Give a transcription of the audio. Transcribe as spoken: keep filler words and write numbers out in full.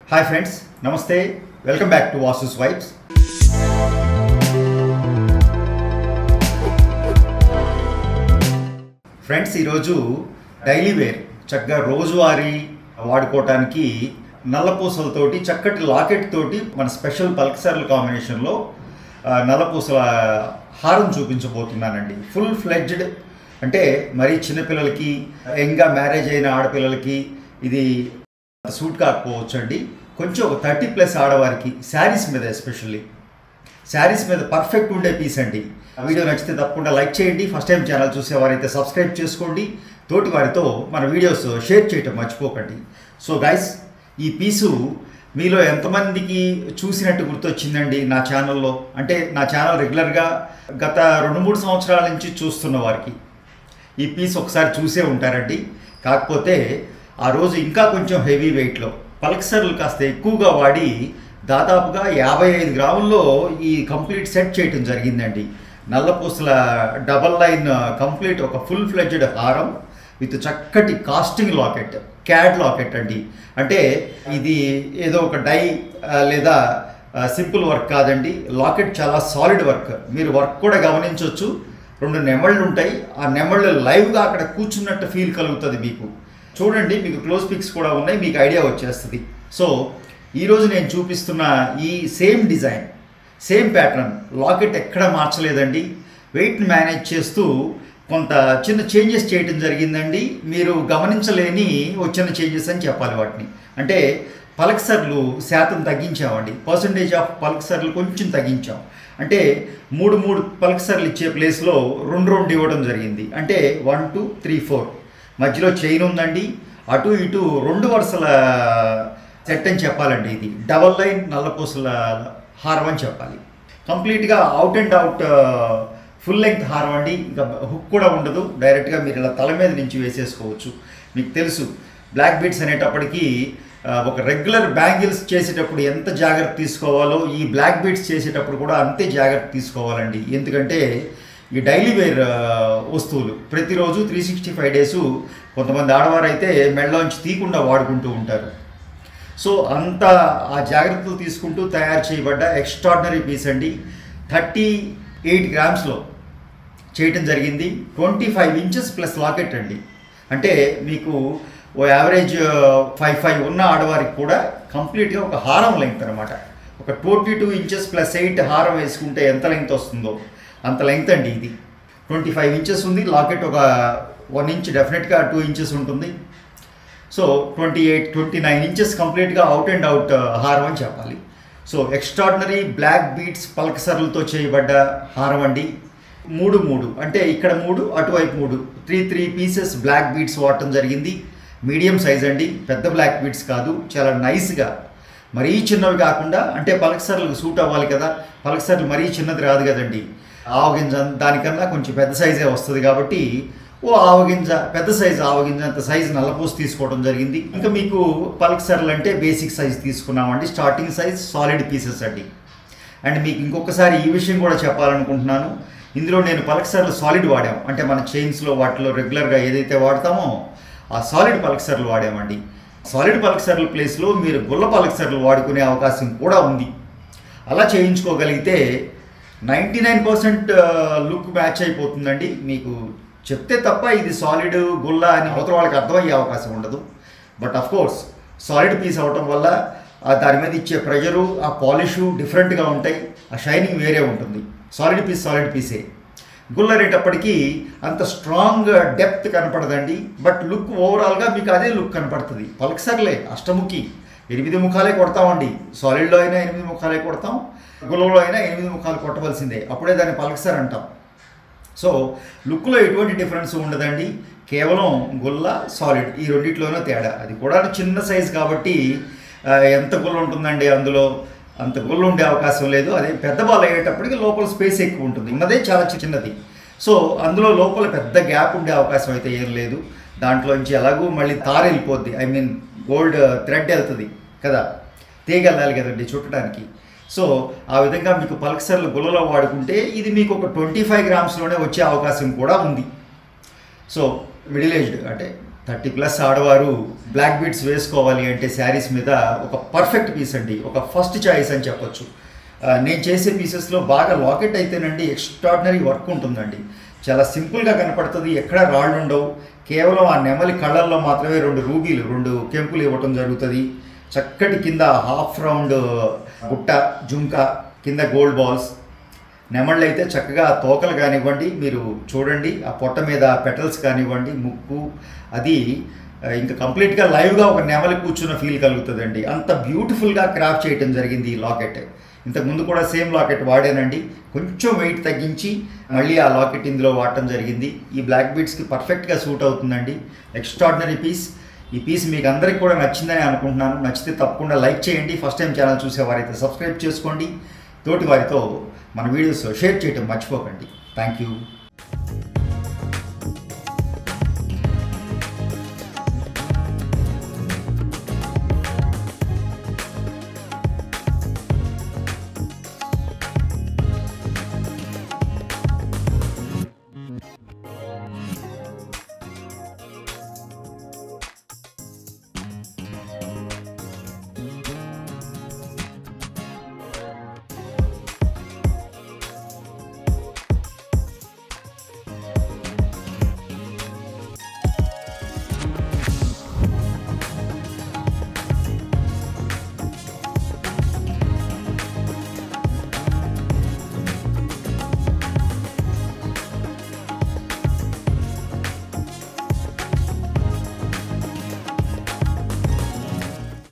Hi friends, Namaste, welcome back to Vasu's Vibes. Friends ఈరోజు daily wear చక్కగా రోజువారీ వాడుకోవటానికి నల్లపూసలతోటి చక్కటి లాకెట్ తోటి మన స్పెషల్ పల్క్సర్ల కాంబినేషన్లో నల్లపూసల హారం చూపించబోతున్నానండి. ఫుల్ ఫ్లెడ్జ్డ్ అంటే మరీ చిన్నపిల్లలకి, యంగ్గా మ్యారేజ్ అయిన ఆడపిల్లలకి ఇది సూట్ కాకపోవచ్చు అండి. కొంచెం ఒక థర్టీ ప్లస్ ఆడవారికి శారీస్ మీద, ఎస్పెషల్లీ శారీస్ మీద పర్ఫెక్ట్ ఉండే పీస్ అండి. వీడియో నచ్చితే తప్పకుండా లైక్ చేయండి. ఫస్ట్ టైం ఛానల్ చూసేవారైతే సబ్స్క్రైబ్ చేసుకోండి. తోటి వారితో మన వీడియోస్ షేర్ చేయటం మర్చిపోకండి. సో గైస్, ఈ పీసు మీలో ఎంతమందికి చూసినట్టు గుర్తొచ్చిందండి నా ఛానల్లో? అంటే నా ఛానల్ రెగ్యులర్గా గత రెండు మూడు సంవత్సరాల నుంచి చూస్తున్న వారికి ఈ పీస్ ఒకసారి చూసే ఉంటారండి. కాకపోతే ఆ రోజు ఇంకా కొంచెం హెవీ వెయిట్లో పల్క్సర్లు కాస్త ఎక్కువగా వాడి దాదాపుగా యాభై ఐదు గ్రాముల్లో ఈ కంప్లీట్ సెట్ చేయటం జరిగిందండి. నల్లపూసల డబల్ లైన్ కంప్లీట్ ఒక ఫుల్ ఫ్లెడ్జ్డ్ హారం విత్ చక్కటి కాస్టింగ్ లాకెట్, క్యాడ్ లాకెట్ అండి. అంటే ఇది ఏదో ఒక డై లేదా సింపుల్ వర్క్ కాదండి. లాకెట్ చాలా సాలిడ్ వర్క్. మీరు వర్క్ కూడా గమనించవచ్చు. రెండు నెమళ్ళు ఉంటాయి. ఆ నెమళ్ళు లైవ్గా అక్కడ కూర్చున్నట్టు ఫీల్ కలుగుతుంది మీకు. చూడండి, మీకు క్లోజ్ పిక్స్ కూడా ఉన్నాయి, మీకు ఐడియా వచ్చేస్తుంది. సో ఈరోజు నేను చూపిస్తున్న ఈ same design, same pattern, locket ఎక్కడ మార్చలేదండి. వెయిట్ని మేనేజ్ చేస్తూ కొంత చిన్న చేంజెస్ చేయడం జరిగిందండి. మీరు గమనించలేని వచ్చిన చేంజెస్ అని చెప్పాలి వాటిని. అంటే పల్క్సర్లు శాతం తగ్గించామండి. పర్సంటేజ్ ఆఫ్ పల్క్సర్లు కొంచెం తగ్గించాం. అంటే మూడు మూడు పల్క్సర్లు ఇచ్చే ప్లేస్లో రెండు రెండు ఇవ్వడం జరిగింది. అంటే వన్ టూ త్రీ ఫోర్ మధ్యలో చైన్ ఉందండి. అటు ఇటు రెండు వరుసల సెట్ అని చెప్పాలండి. ఇది డబల్ లైన్ నల్లపూసల హారం అని చెప్పాలి. కంప్లీట్గా out and out full length హారం అండి. ఇంకా హుక్ కూడా ఉండదు. డైరెక్ట్గా మీరు ఇలా తల మీద నుంచి వేసేసుకోవచ్చు. మీకు తెలుసు బ్లాక్ బీడ్స్ అనేటప్పటికీ ఒక రెగ్యులర్ బ్యాంగిల్స్ చేసేటప్పుడు ఎంత జాగ్రత్త తీసుకోవాలో ఈ బ్లాక్ బీడ్స్ చేసేటప్పుడు కూడా అంతే జాగ్రత్త తీసుకోవాలండి. ఎందుకంటే ఈ డైలీ వేర్ వస్తువులు ప్రతిరోజు త్రీ సిక్స్టీ ఫైవ్ డేసు కొంతమంది ఆడవారు అయితే మెడలోంచి తీయకుండా వాడుకుంటూ ఉంటారు. సో అంత ఆ జాగ్రత్తలు తీసుకుంటూ తయారు చేయబడ్డ ఎక్స్ట్రాడినరీ పీస్ అండి. థర్టీ ఎయిట్ గ్రామ్స్లో చేయటం జరిగింది. Twenty five inches plus locket అండి. అంటే మీకు ఓ యావరేజ్ ఫైవ్ ఫైవ్ ఉన్న ఆడవారికి కూడా కంప్లీట్గా ఒక హారం లెంగ్త్ అనమాట. ఒక twenty two inches plus eight హారం వేసుకుంటే ఎంత లెంగ్త్ వస్తుందో అంత లెంగ్త్ అండి. ఇది ట్వంటీ ఫైవ్ ఇంచెస్ ఉంది. లాకెట్ ఒక వన్ ఇంచ్ డెఫినెట్గా టూ ఇంచెస్ ఉంటుంది. So twenty eight twenty nine inches కంప్లీట్గా అవుట్ అండ్ అవుట్ హారం అని చెప్పాలి. సో ఎక్స్ట్రాడినరీ బ్లాక్ బీడ్స్ పల్క్సర్లతో చేయబడ్డ హారం అండి. మూడు మూడు అంటే ఇక్కడ మూడు, అటువైపు మూడు, three three pieces black beads వాడటం జరిగింది. మీడియం సైజ్ అండి, పెద్ద బ్లాక్ బీడ్స్ కాదు. చాలా నైస్గా, మరీ చిన్నవి కాకుండా, అంటే పల్క్సర్లకు సూట్ అవ్వాలి కదా. పల్క్సర్లు మరీ చిన్నది రాదు కదండి. ఆవగింజ దానికన్నా కొంచెం పెద్ద సైజే వస్తుంది కాబట్టి ఓ ఆవగింజ, పెద్ద సైజు ఆవగింజ అంత సైజు నల్లపూస తీసుకోవడం జరిగింది. ఇంకా మీకు పల్క్సర్లు అంటే బేసిక్ సైజ్ తీసుకున్నామండి. స్టార్టింగ్ సైజ్ సాలిడ్ పీసెస్ అండి. అండ్ మీకు ఇంకొకసారి ఈ విషయం కూడా చెప్పాలనుకుంటున్నాను. ఇందులో నేను పల్క్సర్లు సాలిడ్ వాడాం. అంటే మన చైన్స్లో వాటిలో రెగ్యులర్గా ఏదైతే వాడతామో ఆ సాలిడ్ పల్క్సర్లు వాడామండి. సాలిడ్ పల్క్సర్ల ప్లేస్లో మీరు గుల్ల పల్క్సర్లు వాడుకునే అవకాశం కూడా ఉంది. అలా చేయించుకోగలిగితే ninety nine percent look match అయిపోతుందండి. మీకు చెప్తే తప్ప ఇది సాలిడ్ గుల్ల అని అవతల వాళ్ళకి అర్థమయ్యే అవకాశం ఉండదు. But of course solid piece అవటం వల్ల దాని మీద ఇచ్చే ప్రెషరు, ఆ పాలిషు డిఫరెంట్గా ఉంటాయి. ఆ షైనింగ్ వేరే ఉంటుంది. సాలిడ్ పీస్ సాలిడ్ పీసే. గుల్ల అనేటప్పటికీ అంత స్ట్రాంగ్ డెప్త్ కనపడదండి. బట్ లుక్ ఓవరాల్గా మీకు అదే లుక్ కనపడుతుంది. పల్క్సర్లే అష్టముఖి ఎనిమిది ముఖాలే కొడతామండి. సాలిడ్లో అయినా ఎనిమిది ముఖాలే కొడతాం, గుల్లలో అయినా ఎనిమిది ముఖాలు కొట్టవలసిందే. అప్పుడే దాన్ని పల్క్సర్ అంటాం. సో లుక్లో ఎటువంటి డిఫరెన్స్ ఉండదండి. కేవలం గుల్ల, సాలిడ్ ఈ రెండిట్లోనూ తేడా. అది కూడా చిన్న సైజు కాబట్టి ఎంత గుల్ల ఉంటుందండి, అందులో అంత గుల్ల ఉండే అవకాశం లేదు. అదే పెద్ద బాల్ అయ్యేటప్పటికి లోపల స్పేస్ ఎక్కువ ఉంటుంది. ఉన్నదే చాలా చిన్నది. సో అందులో లోపల పెద్ద గ్యాప్ ఉండే అవకాశం అయితే ఏం లేదు. దాంట్లోంచి ఎలాగూ మళ్ళీ తార వెళ్ళిపోద్ది. ఐ మీన్ గోల్డ్ థ్రెడ్ వెళ్తుంది కదా, తీగ వెళ్ళాలి కదండి చుట్టడానికి. సో ఆ విధంగా మీకు పల్క్సర్లు గుల్లలో వాడుకుంటే ఇది మీకు ఒక ట్వంటీ ఫైవ్ గ్రామ్స్లోనే వచ్చే అవకాశం కూడా ఉంది. సో మిడిల్ ఏజ్డ్ అంటే థర్టీ ప్లస్ ఆడవారు బ్లాక్ బీడ్స్ వేసుకోవాలి అంటే శారీస్ మీద ఒక పర్ఫెక్ట్ పీస్ అండి, ఒక ఫస్ట్ చాయిస్ అని చెప్పొచ్చు. నేను చేసే పీసెస్లో బాగా లాకెట్ అయితేనండి ఎక్స్ట్రాడినరీ వర్క్ ఉంటుందండి. చాలా సింపుల్గా కనపడుతుంది, ఎక్కడ రాళ్ళు ఉండవు. కేవలం ఆ నెమలి కళ్ళల్లో మాత్రమే రెండు రూబీలు, రెండు కెంపులు ఇవ్వటం జరుగుతుంది. చక్కటి కింద హాఫ్ రౌండ్ గుట్ట జుంకా, కింద గోల్డ్ బాల్స్. నెమళ్ళు అయితే చక్కగా తోకలు కానివ్వండి, మీరు చూడండి ఆ పొట్ట మీద పెటల్స్ కానివ్వండి, ముక్కు, అది ఇంకా కంప్లీట్గా లైవ్గా ఒక నెమలి కూర్చున్న ఫీల్ కలుగుతుందండి. అంత బ్యూటిఫుల్గా క్రాఫ్ట్ చేయటం జరిగింది ఈ లాకెట్. ఇంతకుముందు కూడా సేమ్ లాకెట్ వాడానండి, కొంచెం వెయిట్ తగ్గించి మళ్ళీ ఆ లాకెట్ ఇందులో వాడటం జరిగింది. ఈ బ్లాక్ బీడ్స్కి పర్ఫెక్ట్గా సూట్ అవుతుందండి. Extraordinary piece. ఈ పీస్ మీకు అందరికీ కూడా నచ్చిందని అనుకుంటున్నాను. నచ్చితే తప్పకుండా లైక్ చేయండి. ఫస్ట్ టైం ఛానల్ చూసేవారైతే సబ్స్క్రైబ్ చేసుకోండి. తోటి వారితో మన వీడియోస్ షేర్ చేయటం మర్చిపోకండి. Thank you.